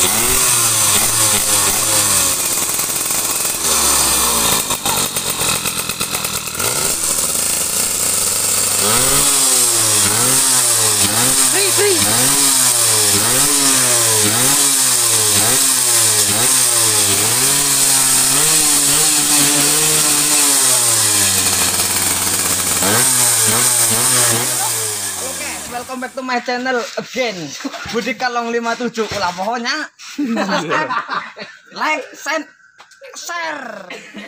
Welcome back to my channel again. Budi Kalong 57. Ulah pokoknya subscribe, like, share.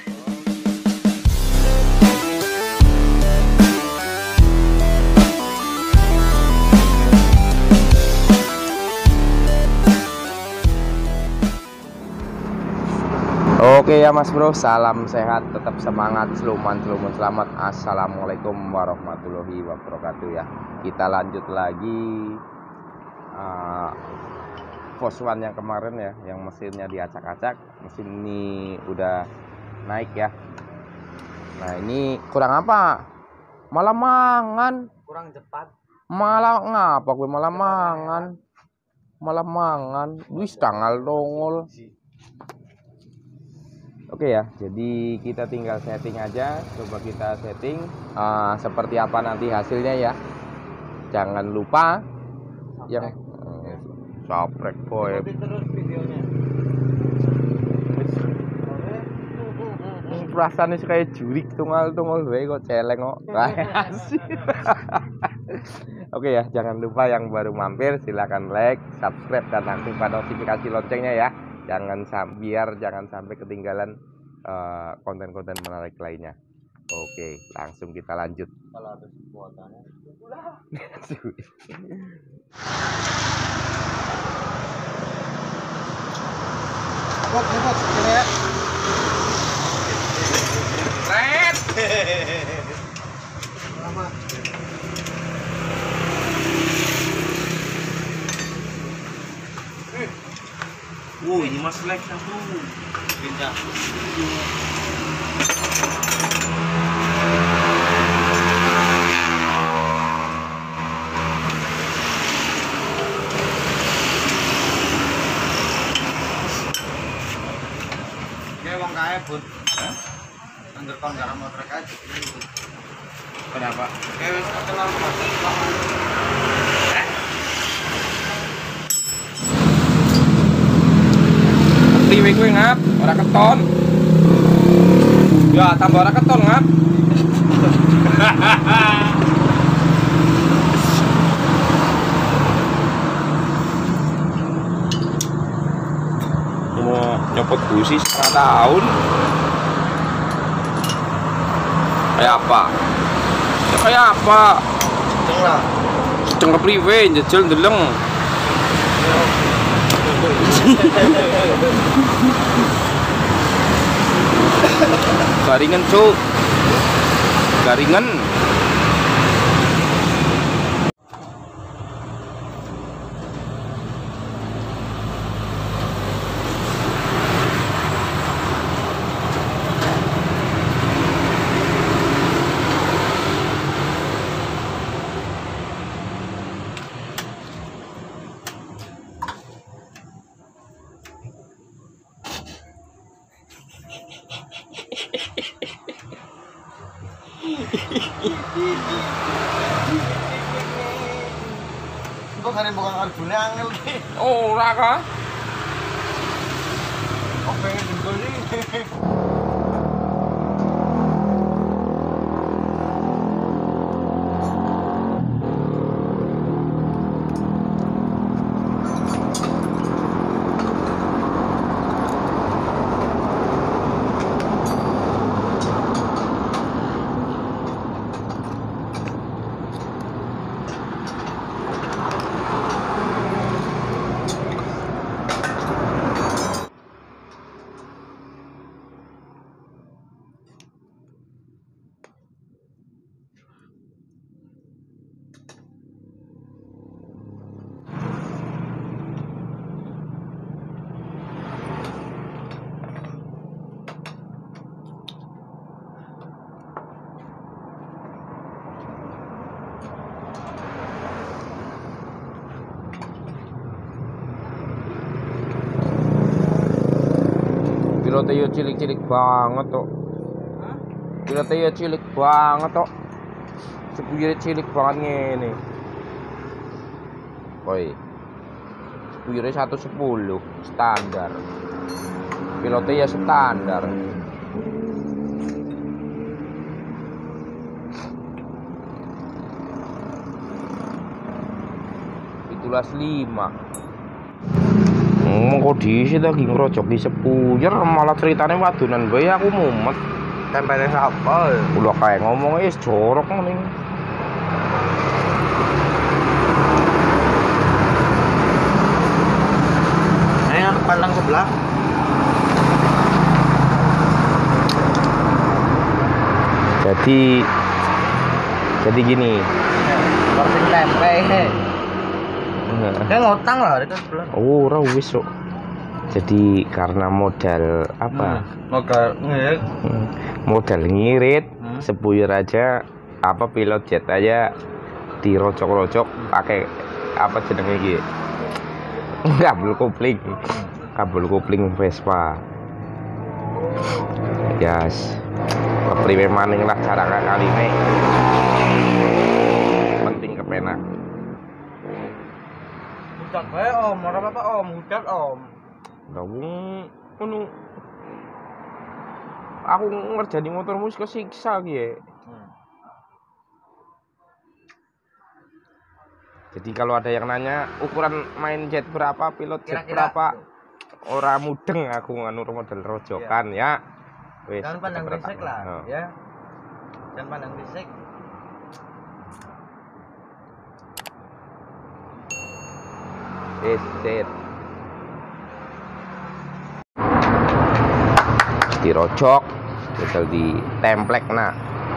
Oke ya Mas Bro, salam sehat, tetap semangat, seluman selamat. Assalamualaikum warahmatullahi wabarakatuh ya. Kita lanjut lagi Force One yang kemarin ya, yang mesinnya diacak-acak. Mesin ini udah naik ya. Nah ini kurang apa? Malah mangan. Kurang cepat. Malah ngapa gue malah mangan? Malah mangan. Wis tanggal dongol. Oke ya, jadi kita tinggal setting aja. Coba kita setting seperti apa nanti hasilnya ya. Jangan lupa yang saprek boy. Terus videonya. Perasaannya kayak jurik tunggal wae kok celeng kok. Oke ya, jangan lupa yang baru mampir silahkan like, subscribe dan aktifkan notifikasi loncengnya ya. Jangan sampai ketinggalan konten-konten menarik lainnya. Oke, langsung kita lanjut. Kalau habis kuotanya Bot, ya. Red. Lama. Ini mas like satu pindah. Kayak wong kaya, Bud. Angger kon garam motor aja. Kenapa? Kayak wis kenal motor. Priwe kowe ngap, ora keton. Ya, tambah ora keton ngap. Mau nyopot busi setengah tahun. Kayak apa? Ya kayak apa? Tengah. Setengah priwe njejel ndeleng. Garingan cuk, garingan. Kok kan bukan karbone angel iki. Ora kah? Oh, pengen jengkol iki. Pilotnya yo cilik-cilik banget tok. Pilotnya yo cilik banget tok. Sepuyire cilik banget ngene. Woi. Sepuyire 110 standar. Pilotnya ya standar. Itulah 5. Kok diisi lagi ngerocok di sepuyer malah ceritanya wadunan bae aku mumet. Tempelnya siapa? Udah kayak ngomong jorok nih. Ayo pandang sebelah. Jadi gini. Porsi tempe. Dia ngotang lah dekat sebelah. Oh, ora wis kok. Jadi karena modal apa? Modal ngirit, sepuyur aja apa pilot jet aja dirocok-rocok pakai apa jenenge iki? Kabel kopling Vespa. Yes. Kepriwe maning lah cara kaline. Penting kepenak. Hujan bae om, ora apa-apa om, hujan om. Gawung ngono. Aku ngerjani motormu wis kesiksa ki ya. Jadi kalau ada yang nanya ukuran main jet berapa, pilot jet berapa, ora mudeng aku nganur model rojokan ya. Wis. Jangan pandang fisik lah, ya. Jangan pandang fisik. Set. Dirocok, tinggal ditemplek nah.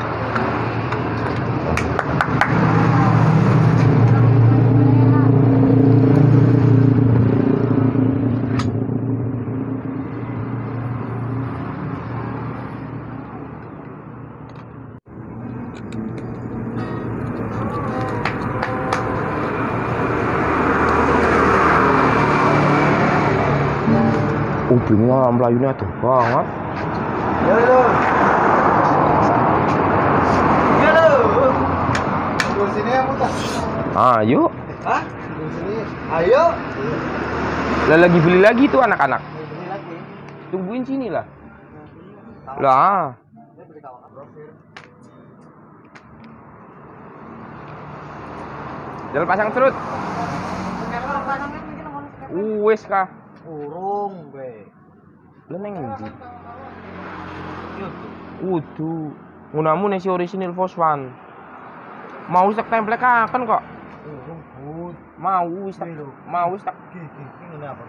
Ujungnya melayunya tuh banget. Halo. Halo. Tunggu sini ya putar. Ayo. Hah? Tunggu sini. Ayo. Lah lagi beli lagi tuh anak-anak. Beli lagi. Tungguin sini lah. Lah. Jalan pasang serut. Wes kah? Urung be. Lah neng ndi? Wudu. Ngunamu nesi orisinil fosfan. Mau tak templek akan kok. Urung but. Mau tak Ini apa?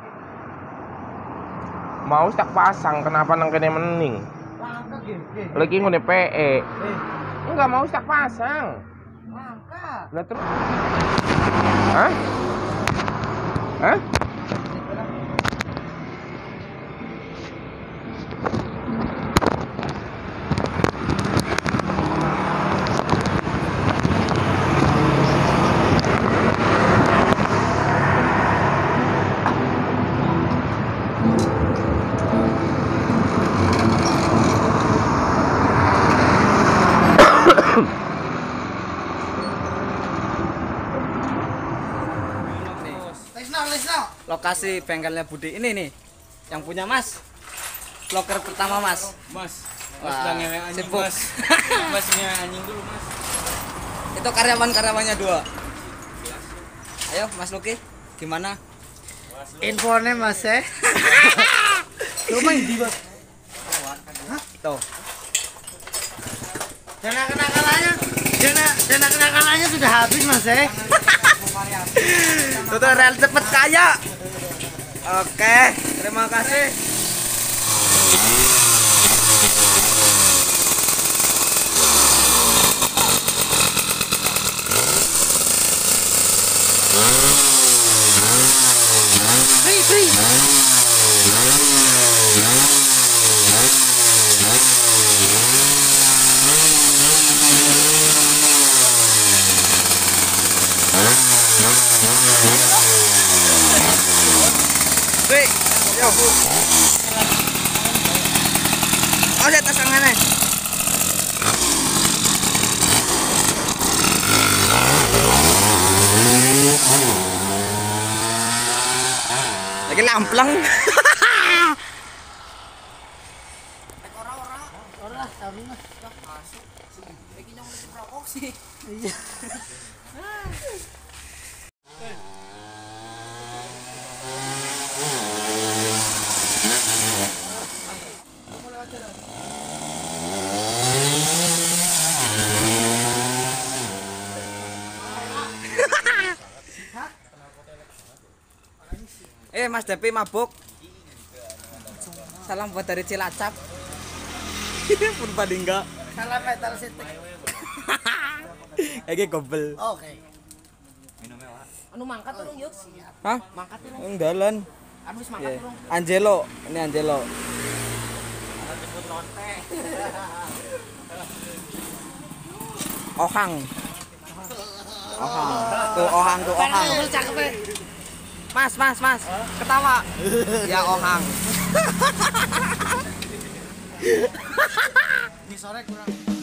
mau tak pasang kenapa nang kene mening? Langka Lagi ngene PE. Enggak mau tak pasang. Langka. Lah terus. Hah? Hah? Lokasi bengkelnya Budi ini nih yang punya Mas. Loker pertama Mas. Mas Wah, udah ngewek anjing sibuk. Mas. Mas ngewek anjing dulu Mas. Itu karyawan-karyawannya 2. Ayo Mas Luki, gimana? Infonya Mas ya. Lu main di Mas. Tuh. Dana kenakalannya sudah habis Mas ya. Tutorial cepet kaya. Oke, terima kasih. Free. Yo. Oh, saya tas tangannya. Lagi lamplang. Ora, tapi mah masuk. Iki nyong rokok sih. Iya. Mas Depi mabuk. Salam buat dari Cilacap. Pun Padingga. Salam metal sitik. Iki gobel. Oke. Anu mangkat turun yuk. Hah? Mangkat turun. Ning dalan. Anu wis mangkat turun. Angelo, ini Angelo. Ohang. Ohang. Tuh ohang, tuh ohang. Mas, ketawa. Ya ohang. Ini sore kurang.